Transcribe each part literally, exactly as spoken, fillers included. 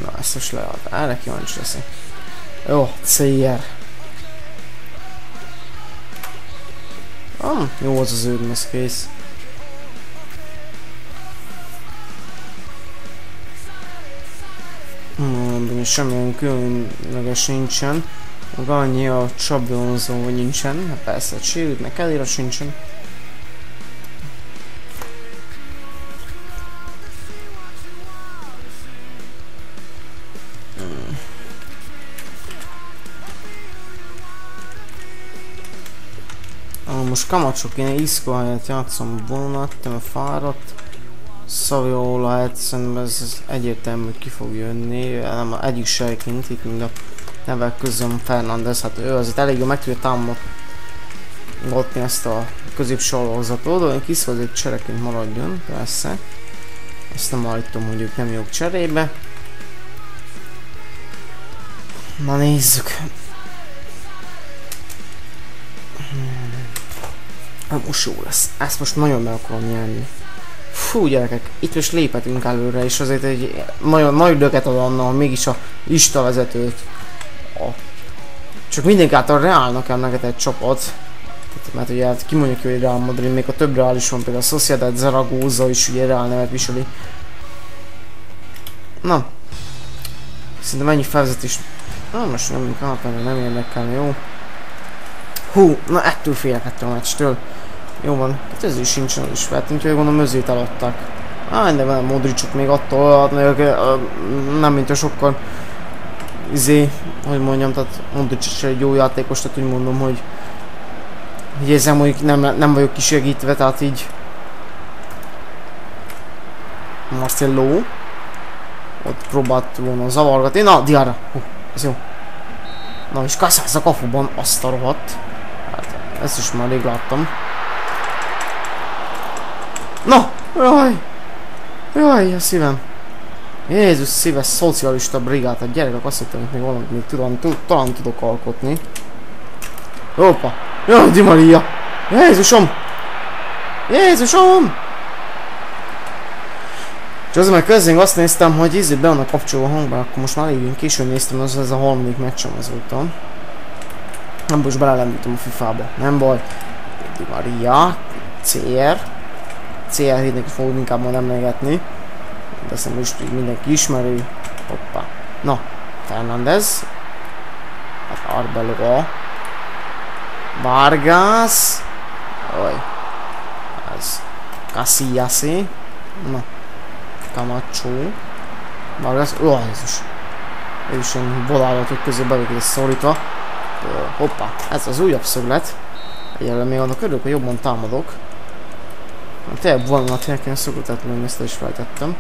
Na, ezt most lead. Erre kíváncsi leszek. Jó, cé er. Ah, jó az az őrm, ez kész. Hmm, semmilyen különleges nincsen. Meg annyi a csablonzó, hogy nincsen. Hát persze, sérült, meg elére sincsen. Hmm. Ah, most Camacho kéne, Isco helyett játszom vonat, te fáradt. Saviola helyett szerintem ez, ez egyértelmű, hogy ki fog jönni. Nem, egyik sejként, itt mind a nevek közöm Fernandez, hát ő azért elég jól meg tudja támogatni ezt a középső alakzatot, de én kiszol, hogy csereként maradjon, persze. Ezt nem állítom, hogy ők nem jók cserébe. Na nézzük. Hmm. Most jó lesz. Ezt most nagyon meg akarom nyerni. Fú, gyerekek, itt most léphetünk előre, és azért egy nagyon nagy löket ad annak, mégis a lista vezetőt. A... Csak mindenki által Reálnak emlegetett csapat. Tehát, mert ugye hát kimondjuk, hogy Real Madrid, még a több Real is van, például a Sociedad Zaragoza is ugye Real nevet viseli. Na. Szerintem ennyi felvezetés. Na most nem kápelni, nem érdekelni, jó? Hú, na ettől félek ettől a meccstől. Jó van, hát ez is sincsen, az is feltűnt, hogy gondolom özét eladták. Á, de van Modricok még attól adnak, nem mint a sokkal izé, hogy mondjam, tehát Modric egy jó játékos, tehát úgy mondom, hogy hogy ezzel mondjuk nem, nem vagyok kisegítve, tehát így Marcelo ott próbált volna zavargatni, na Diarra, hú, ez jó. Na és Casillas a kafuban, azt a rohadt. Hát ezt is már rég láttam. Na! Jaj! Jaj, a szívem! Jézus szíves szocialista brigád, a gyerekek azt hittem, hogy még valamit még tudom, talán tudok alkotni. Hoppa! Jaj, Di Maria! Jézusom! Jézusom! És azért meg közben azt néztem, hogy ízét be vannak kapcsolva a hangban, akkor most már elég későn néztem, az ez a harmadik meccsem az voltam. Nem, most belelendítem a fifába, nem baj. Di Maria, cé er. cé er hétnek fogunk inkább majd emlegetni. De azt most így mindenki ismeri. Hoppá. Na, Fernandez. Hát Arbeloa. Vargas. Oj. Ez. Casillasi. Na. Camacho. Vargas. Ó, Jézus. Ez is olyan volálatok közé belőle szorítva. Hoppá. Ez az újabb szöglet. Egyelőre még annak örülök, hogy jobban támadok. Tényleg volna a helyeken szokottat lenni, ezt is feltettem.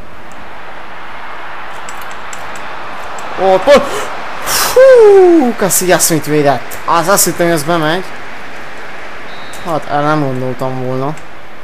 Ott, ott! Fúúúú! Casillas mit védett? Az azt hittem, hogy ez bemegy. Hát, erre nem gondoltam volna.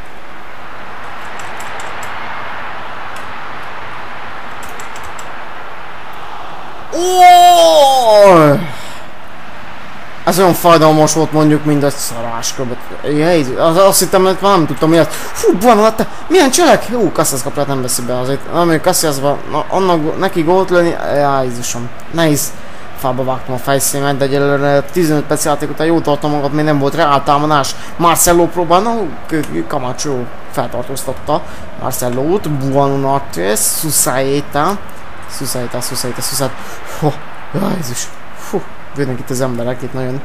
Ooooooh! Ez olyan fájdalmas volt mondjuk, mint egy szarás köbet. Jézus, az, azt hittem, hogy nem tudtam miért. Fú, van alatt, milyen cselek? Hú, Casillas kapját nem veszi be azért. Amíg Casillasban, annak neki gólt lőni, já, Jézusom. Nehéz fába vágtam a fejszémet, de egyelőre tizenöt perc játék után jól tartom magad, még nem volt Reál támadás. Marcelo próbál, na, Camacho feltartóztatta Marcelót, Buonates, Susaeta. Susaeta, Susaeta, Susaeta. Hú, já, Jézus. Fú. Vődnek itt az emberek, itt nagyon...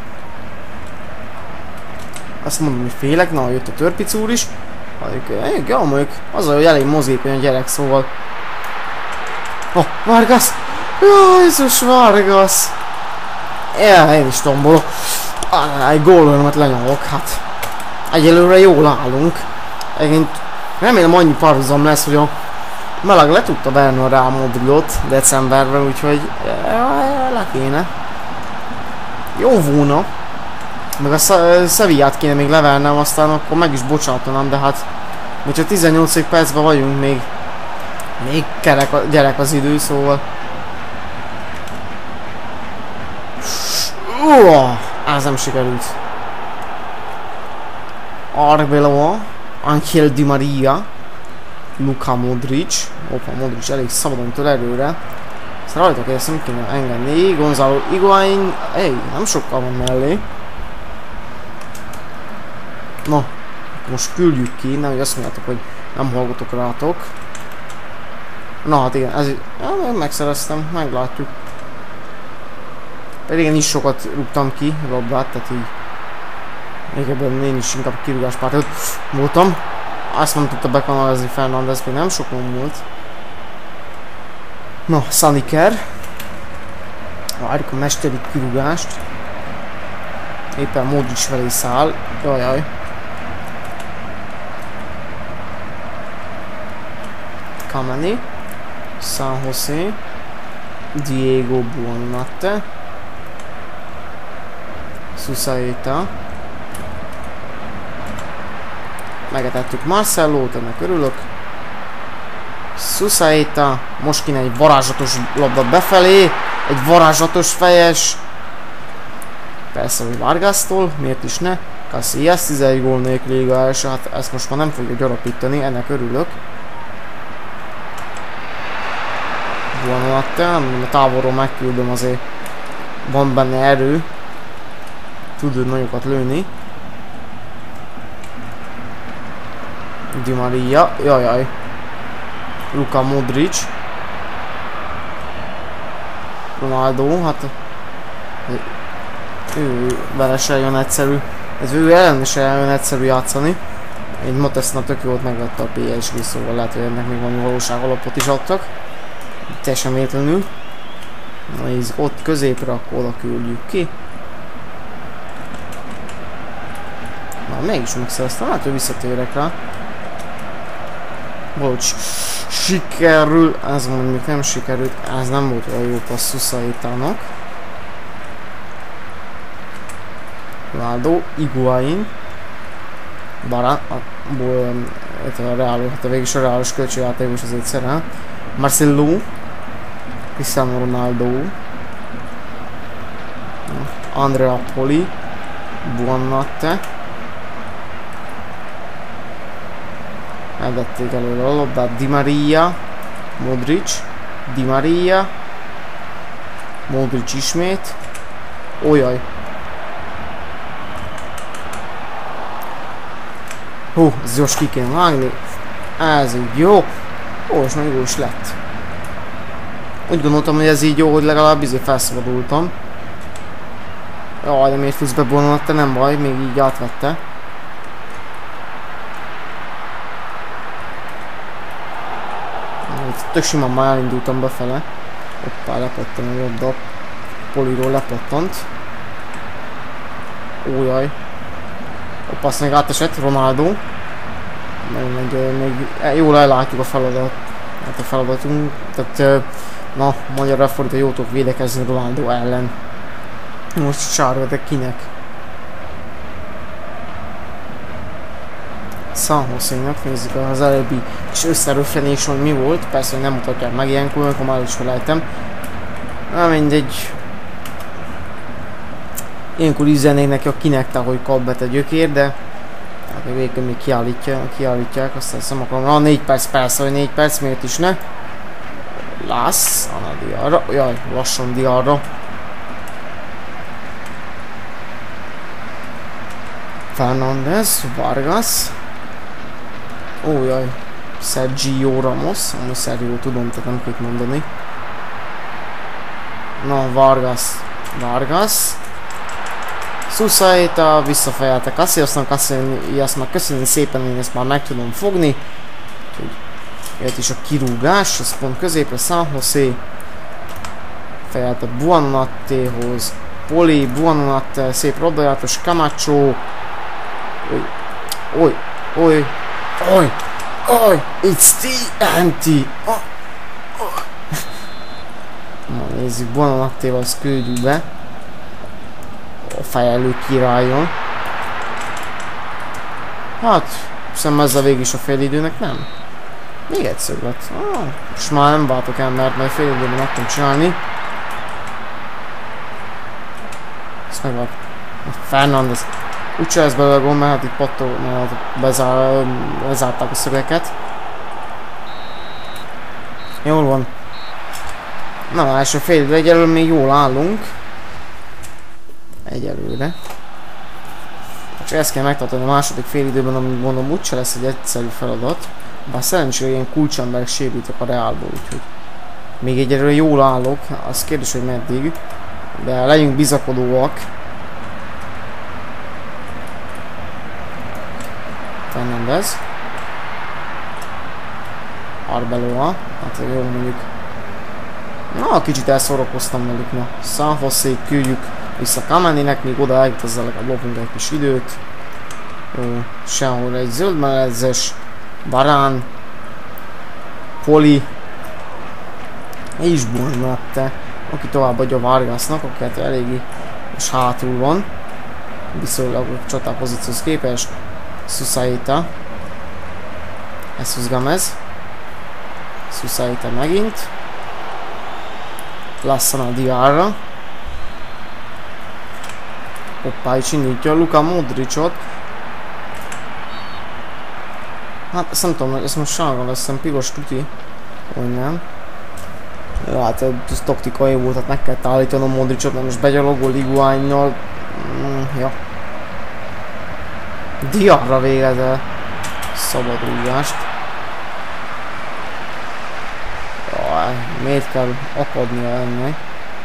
Azt mondom, hogy félek, na jött a törpic úr is. Ja, mondjuk, az a, hogy elég mozgékony a gyerek, szóval... Oh, Vargas! Jaj, Jézus, Vargas! Ja, én is tombolok. Ah, egy gólörömet lenyomok, hát... Egyelőre jól állunk. Egyébként remélem annyi párhuzam lesz, hogy a meleg le tudta verni a Real Madridot decemberben, úgyhogy... Le kéne. Jó volna. Meg a Sevillát kéne még levernem, aztán akkor meg is bocsátanám, de hát... Hogyha tizennyolcadik percben vagyunk, még... Még kerek a, gyerek az idő, szóval... Uah, ez nem sikerült. Arbeloa, Ángel Di Maria, Luka Modric. Opa, Modric elég szabadon től erőre. Ezt rajta kell, ezt nem kéne engedni. Gonzalo Higuaín, ej, nem sokkal van mellé. Na, most küldjük ki, nem, hogy azt mondjátok, hogy nem hallgatok rátok. Na hát igen, ez ja, megszereztem, meglátjuk. Pedig én is sokat rúgtam ki labdát, tehát így még ebben én is inkább kirúgáspártot voltam. Azt nem tudta bekanalizni Fernandez, még nem sokon volt. Na, Saniker. Várjuk a mesteri kirúgást. Éppen Modric felé száll. Jajjaj. Kameni. San José. Diego Buonanotte. Susaeta. Megetettük Marcellót, ennek örülök. Susaeta. Most kéne egy varázslatos labda befelé. Egy varázslatos fejes. Persze, hogy Vargas-tól, miért is ne. Casillas tizenegy gól nélkül liga első, hát ezt most már nem fogja gyarapítani, ennek örülök. Buonanotte, a távolról megküldöm, azért van benne erő. Tud ő nagyokat lőni. Di Maria, jajjaj. Luka Modric. Ronaldo, hát ő vele se jön egyszerű. Ez ő ellen is jön egyszerű játszani. Egy Motesna tök jót megvette a pé es gé, szóval lehet, hogy ennek még valami valóság alapot is adtak. Teljesen véletlenül. Na nézzük, ott középre, akkor oda küldjük ki. Na, mégis megszereztem, hát, hogy visszatérek rá. Bocs, sikerül, ez mondjuk nem sikerült, ez nem volt olyan jó passz Susaetának. Ronaldo, Higuaín, Barán, a, a Real, hát a végig is a Reálos kölcsönjátékos azért szerel. Marcelo, Cristiano Ronaldo, Andrea Poli, Buonanotte. Elvették előle a labdát, Di Maria, Modric, Di Maria, Modric ismét, ójaj. Hú, ez gyors ki kéne vágni, ez így jó, ó, és meg jó is lett. Úgy gondoltam, hogy ez így jó, hogy legalább izé felszabadultam. Jaj, de miért futsz be Buonanotte, nem baj, még így átvette. Tök simán már elindultam befele. Hoppá, lepattan a labda. Poliról lepattant. Ójaj. Hoppá, azt még átesett, Ronaldo. Meg, meg, még jól ellátjuk a feladat. Hát a feladatunk. Tehát, na, magyarra fordítva jól tudok védekezni Ronaldo ellen. Most sárvetek kinek? San Josénak, nézzük az előbbi kis összeröffenés, hogy mi volt. Persze, hogy nem mutatják meg ilyenkor, amikor már is felejtem. Na mindegy. Ilyenkor üzennék neki a kinekte, hogy kap bet a gyökér, de hát még végül még kiállítja, kiállítják, aztán azt nem akarom. Na, négy perc, persze, hogy négy perc, miért is ne? Lász, Anna Diarra, jaj, lassan Diarra. Fernandez, Vargas. Ó, jaj, Sergio Ramos, ami Sergio tudom, tehát nem kell mondani. Na, Vargas, Vargas. Susaeta, visszafejelte Casillasnak, Casillasnak köszönni szépen, én ezt már meg tudom fogni. Jött is a kirúgás, ez pont középre, San José. Fejelte Buonanottehoz. Poli, Buonanotte, szép labdajátos, Camacho. Oly, oly, oly, oly, oly, it's the anti. Oh, oh. Na nézzük, Buonanottéval azt küldjük be. A fejelő királyon. Hát, hiszem ezzel végig is a félidőnek, nem? Még egyszer lett. Ah, most már nem váltok el, mert majd félidőben meg tudom csinálni. Ezt megvált. Fernandez. Úgyse ez belőle gond, mert hát itt pattog, mert bezár, bezárták a szögeket. Jól van. Na, első fél időre egyelőre még jól állunk. Egyelőre. Csak ezt kell megtartani a második fél időben, amit mondom úgyse lesz egy egyszerű feladat. Bár szerencsére ilyen kulcsemberek sérültek a Reálból, úgyhogy még egyelőre jól állok, az kérdés, hogy meddig. De legyünk bizakodóak. Fernandez. Arbeloa. Hát jó mondjuk. Na, kicsit elszórakoztam velük, na. Sanfosszék küldjük vissza Kameninek, míg oda eljut ezzel a blokunk egy kis időt. Jó, sehol egy zöld melledzes. Barán. Poli. És Burnatte, aki továbbadja Vargasnak, aki hát eléggé és hátul van. Viszonylag a csatárpozícióhoz képest. Susaita. Jesus Gomez. Susaita megint. Lassana Diarra. Hoppá, és indítja Luka Modricot. Hát ezt nem tudom, ezt most sárga veszem, piros tuti. Vagy nem. Ja, hát ez taktikai volt, hát meg kell állítanom Modricot, mert most begyalogol Higuainnal. Mm, ja. Diarra végez el szabadrúgást. Jaj, miért kell akadnia ennek?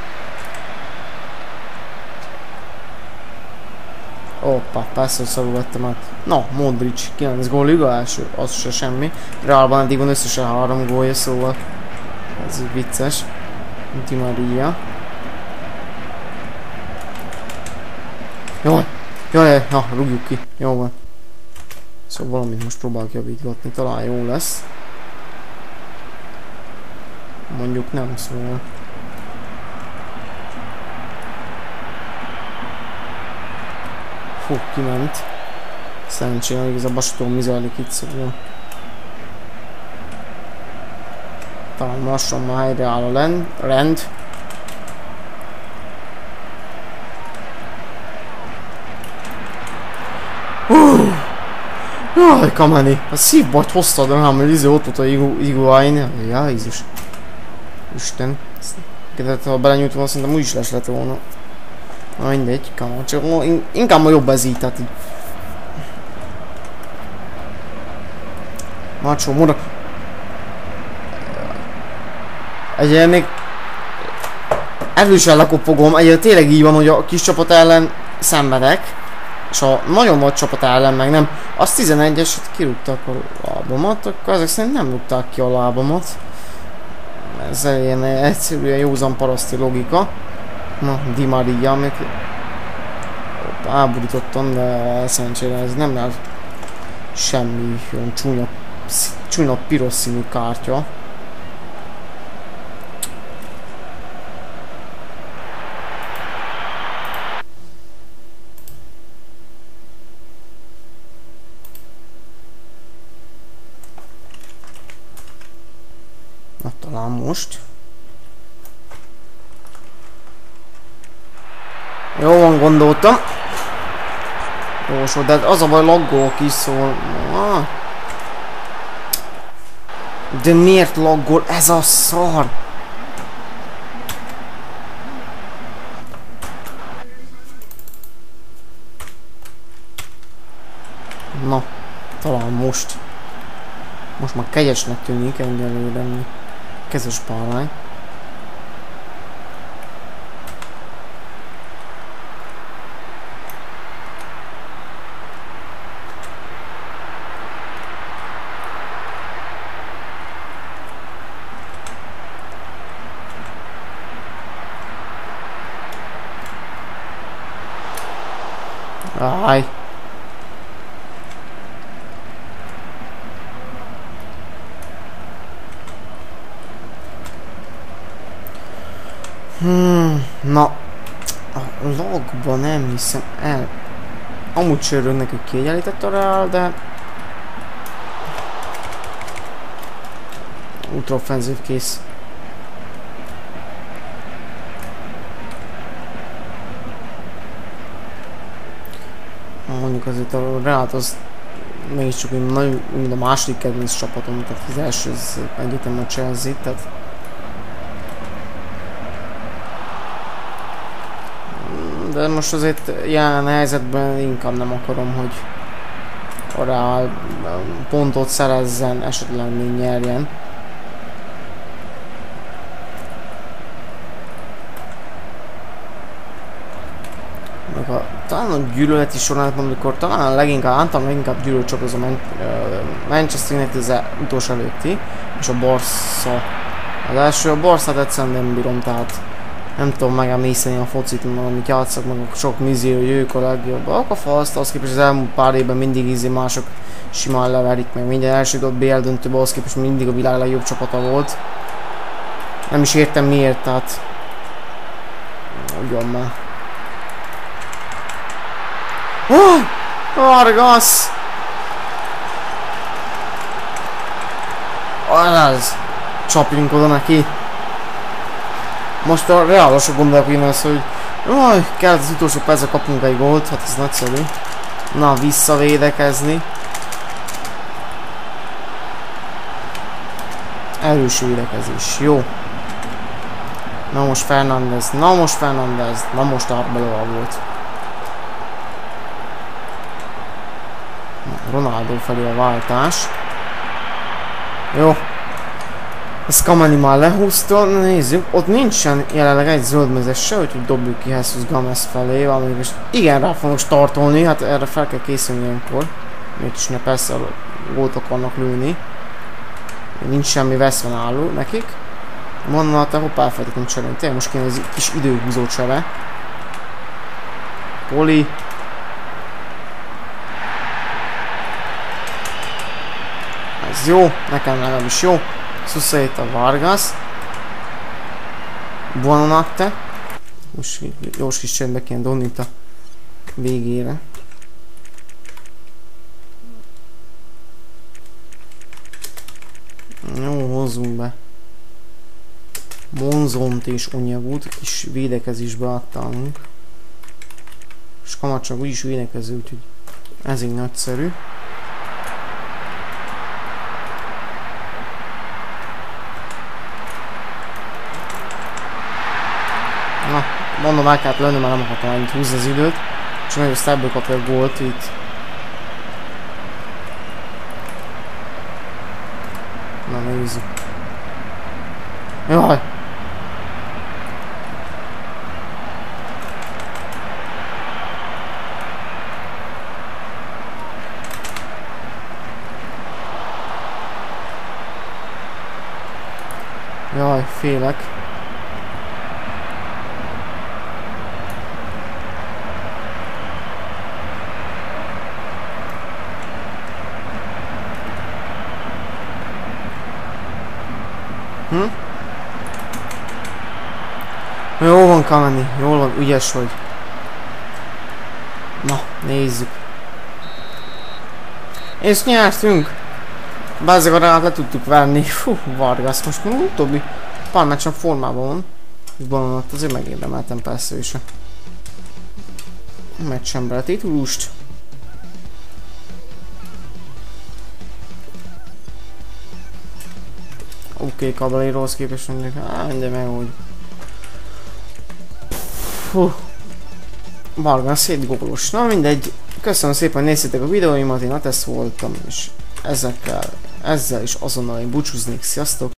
Hoppá, persze, hogy szarul vettem át. Na, Modric, kilenc gól liga első, az se semmi. Realban eddig van összesen három gólja, szóval ez így vicces. Di Maria. Jaj, jaj, jaj, na, rúgjuk ki, jó van. Szóval valamit most próbálok javítgatni, talán jó lesz. Mondjuk nem, szóval. Fú, kiment. Szerencsére igazából se tudom, mi zajlik itt, szóval. Talán lassan már helyreáll a rend. rend. Uh, jaj, Kameni! A szívbajt hoztad rám, hogy izé ott volt a Higuain. Ja, Jézus. Isten. Kedvet, ha belenyújtom, azt szerintem úgy is lesz lett volna. Na mindegy, Kameni. Csak inkább ma jobb ez így, tehát így. Mácsó, moda. Egyébként még erősen lekopogom, egyébként tényleg így van, hogy a kis csapat ellen szenvedek, és a nagyon nagy csapat ellen meg nem. Az tizenegyeset kirúgtak a lábamat, akkor ezek szerint nem rúgták ki a lábamat. Ez ilyen egyszerűen józan paraszti logika. Na, Di Maria, még áborítottam, de szerencsére ez nem lehet semmi olyan csúnya, csúnya piros színű kártya. Na, talán most. Jó van, gondoltam. Jó, de az a baj, laggolok is, szóval. Ah. De miért laggol ez a szar? Na, talán most. Most már kegyesnek tűnik egyelőre. Kezes párány. Áj. Hmm, na, a logba nem hiszem el. Amúgy sörög nekük kiegyenlített a Real, de ultra offenzív kész. Mondjuk azért a Real az mégiscsak mint a második kedvenc csapatom, tehát az első az egyetem a Chelsea, tehát de most azért jelen helyzetben inkább nem akarom, hogy rá pontot szerezzen, esetleg még nyerjen. Meg a, talán a gyűlöleti során, amikor talán leginkább, általán leginkább gyűlölt csak az a Man Manchester United az utolsó előtti, és a Barca az első. A Barcát egyszerűen nem bírom, tehát nem tudom megemészteni a focit, amit játszak, meg a sok mizi, hogy ők a legjobbak. A falszt, az képest az elmúlt pár évben mindig ízi mások simán leverik, meg minden első ott bé el döntőben, az képest mindig a világ legjobb csapata volt. Nem is értem miért, tehát ugyan már. Oh! Vargas! Az! Csapjunk oda neki! Most a reálosok gondolják azt, hogy jaj, kellett az utolsó percre kapunk egy gólt, hát ez nagyszerű. Na, visszavédekezni. Erős védekezés, jó. Na most Fernández, na most Fernández, na most Arbeloa volt. Ronaldo felé a váltás. Jó. Ezt Kamani már lehúzta, nézzük, ott nincsen jelenleg egy zöldmezes se, úgyhogy dobjuk ki Jesus Gomez felé, valami most igen rá fognak startolni, hát erre fel kell készülni ilyenkor. Mégis ne persze a gólt akarnak lőni. Nincs semmi veszve náluk nekik. Mondna, te hoppá, elfelejtettem cserélni, tényleg most kéne egy kis időhúzó csere. Poli. Ez jó, nekem legalábbis jó. Suszeita Vargas. Buonanotte. Most jós kis csendbe kéne dobni itt a végére. Jó, hozzunk be. Monzont és Onyagut kis védekezésbe adtalunk. És Kamacsak úgyis védekező, úgyhogy ez így nagyszerű. Na, mondom, el kellett lőni, mert nem akartam ennyit húzni az időt. És meg azt ebből kapja a gólt itt. Na, nézzük. Jaj! Jaj, félek. Hm? Jó van, Kamani, jól van, ügyes vagy. Na, nézzük. És nyertünk! Bázzeg a rá le tudtuk venni. Fú, Vargas most már utóbbi pár meccsen formában van. Bonanat azért megérdemeltem persze is a meccsembre a titulust. Oké, okay, Caballerohoz képest mondjuk, á, mindegy megúgy. Fú. Vargas szét gólos. Na mindegy. Köszönöm szépen, hogy néztétek a videóimat, én Atesz voltam, és ezekkel, ezzel is azonnal én búcsúznék. Sziasztok!